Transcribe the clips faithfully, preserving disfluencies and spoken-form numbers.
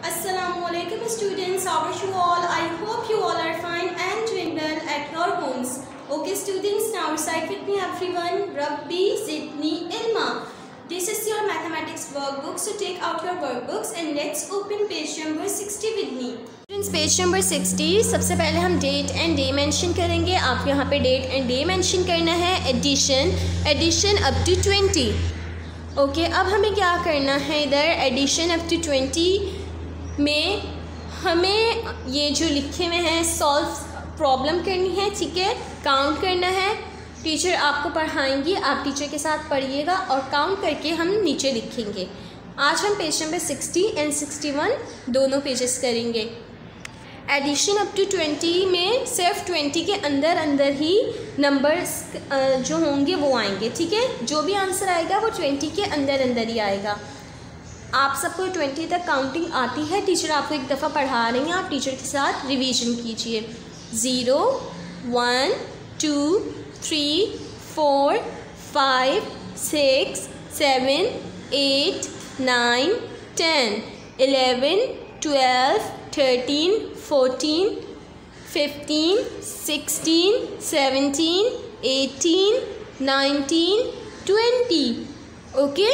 Assalamualaikum students, how are you all? I hope you all are fine and doing well at your homes. Okay students, now recite with me everyone. Rabbi Zidni Ilma. This is your mathematics workbook, so take out your workbooks and let's open page number sixty with me. Students, page number sixty, सबसे पहले हम date and day mention करेंगे. आप यहाँ पे date and day mention करना है. Addition, addition up to twenty. Okay okay, अब हमें क्या करना है इधर एडिशन अप टू ट्वेंटी में हमें ये जो लिखे हुए हैं सॉल्व प्रॉब्लम करनी है, ठीक है, काउंट करना है. टीचर आपको पढ़ाएंगी, आप टीचर के साथ पढ़िएगा और काउंट करके हम नीचे लिखेंगे. आज हम page number sixty and sixty one दोनों पेजेस करेंगे. एडिशन अप टू ट्वेंटी में सिर्फ ट्वेंटी के अंदर अंदर ही नंबर्स जो होंगे वो आएंगे, ठीक है. जो भी आंसर आएगा वो ट्वेंटी के अंदर अंदर ही आएगा. आप सबको ट्वेंटी तक काउंटिंग आती है, टीचर आपको एक दफ़ा पढ़ा रही हैं, आप टीचर के साथ रिवीजन कीजिए. Zero, one, two, three, four, five, six, seven, eight, nine, ten, eleven, twelve, thirteen, fourteen, fifteen, sixteen, seventeen, eighteen, nineteen, twenty. Okay,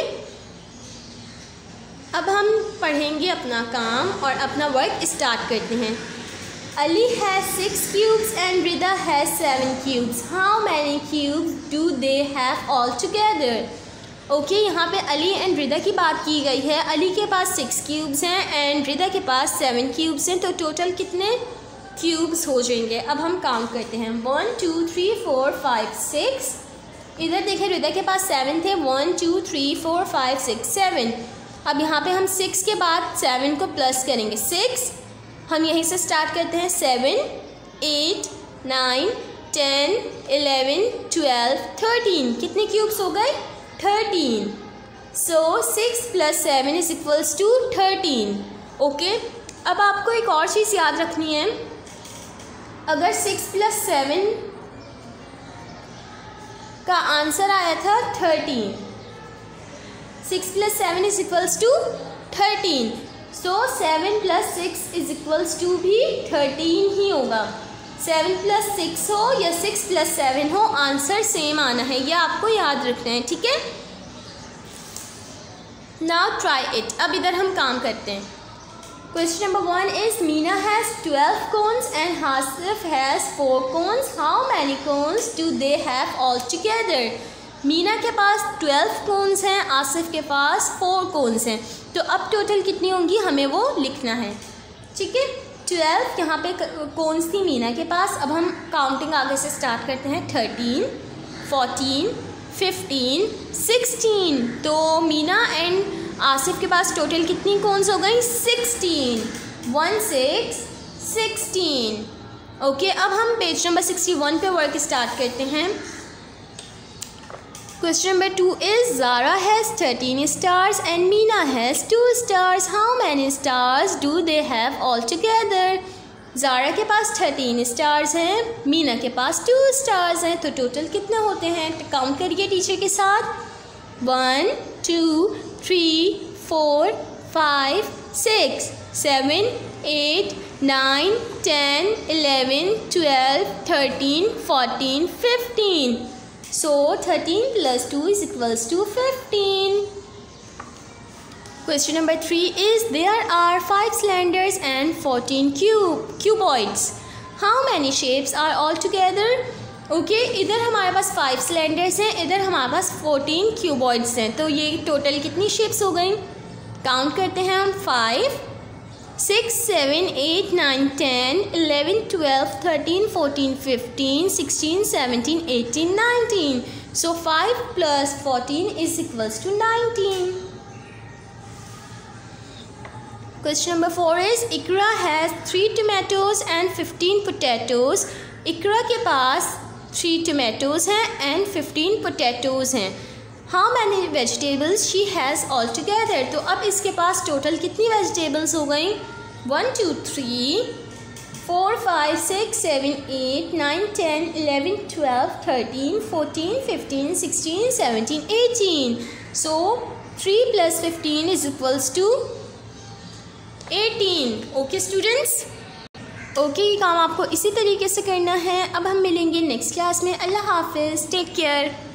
अब हम पढ़ेंगे अपना काम और अपना वर्क स्टार्ट करते हैं. Ali has six cubes and Rida has seven cubes. How many cubes do they have all together. Okay, यहाँ पे अली एंड रिदा की बात की गई है. अली के पास सिक्स क्यूब्स हैं एंड रिदा के पास सेवन क्यूब्स हैं, तो टोटल कितने क्यूब्स हो जाएंगे. अब हम काउंट करते हैं. One, two, three, four, five, six. इधर देखें, रिदा के पास सेवन थे. One, two, three, four, five, six, seven. अब यहाँ पे हम सिक्स के बाद सेवन को प्लस करेंगे. सिक्स हम यहीं से स्टार्ट करते हैं. Seven, eight, nine, ten, eleven, twelve, thirteen. कितने क्यूब्स हो गए? Thirteen. So six plus seven is equals to thirteen. Okay, अब आपको एक और चीज़ याद रखनी है. अगर सिक्स प्लस सेवन का आंसर आया था thirteen, six plus seven is equals to thirteen, so seven plus six is equals to भी थर्टीन ही होगा. सेवन प्लस सिक्स हो या सिक्स प्लस सेवन हो, आंसर सेम आना है, यह आपको याद रखना है, ठीक है. Now try it. अब इधर हम काम करते हैं. Question number one is Meena has twelve cones and Hasif has four cones. How many cones do they have all together. Meena के पास ट्वेल्व कोन्स हैं, आसिफ के पास फोर कोन्स हैं, तो अब टोटल कितनी होंगी हमें वो लिखना है, ठीक है. ट्वेल्व यहाँ पे कोन्स थी मीना के पास. अब हम काउंटिंग आगे से स्टार्ट करते हैं. Thirteen, fourteen, fifteen, sixteen. तो मीना एंड आसिफ के पास टोटल कितनी कोन्स हो गई? Sixteen. One, six, sixteen. Okay, अब हम पेज नंबर सिक्सटी वन पे वर्क स्टार्ट करते हैं. Question number two is Zara has thirteen stars and Meena has two stars. How many stars do they have all together? Zara के पास thirteen stars हैं, मीना के पास to stars हैं, तो total कितने होते हैं? काउंट करिए टीचर के साथ. One, two, three, four, five, six, seven, eight, nine, ten, eleven, twelve, thirteen, fourteen, fifteen. So thirteen plus two is equals to fifteen. Question number three is there are five cylinders and fourteen cube cuboids. How many shapes are all together? Okay, इधर हमारे पास five cylinders हैं, इधर हमारे पास fourteen cuboids हैं, तो ये total कितनी shapes हो गई? काउंट करते हैं हम. Five, six, seven, eight, nine, ten, eleven, twelve, thirteen, fourteen, fifteen, sixteen, seventeen, eighteen, nineteen. So five plus fourteen is equals to nineteen. Question number four is Iqra has three tomatoes and fifteen potatoes. Iqra के पास three tomatoes हैं and fifteen potatoes हैं. How many vegetables she has all together. तो अब इसके पास total कितनी vegetables हो गई? One, two, three, four, five, six, seven, eight, nine, ten, eleven, twelve, thirteen, fourteen, fifteen, sixteen, seventeen, eighteen. So three plus fifteen is equals to eighteen. Okay students, okay ये काम आपको इसी तरीके से करना है। अब हम मिलेंगे नेक्स्ट क्लास में। अल्लाह हाफिज़, टेक केयर।